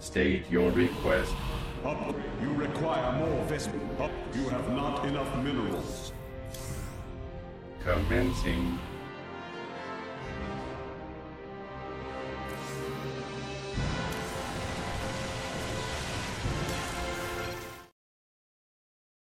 State your request. Up, you require more vestment. Up, you have not enough minerals. Commencing